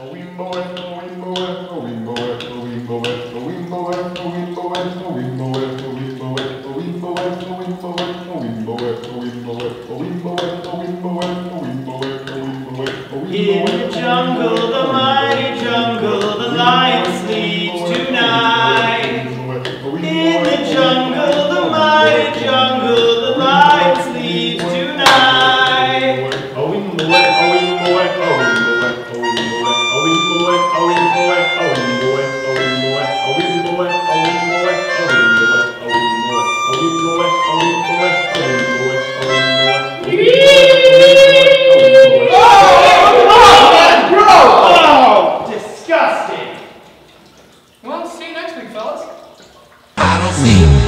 In the jungle, the mighty jungle, the lion sleeps tonight. In the jungle, the mighty jungle, the lion sleeps tonight. Well, see you next week, fellas.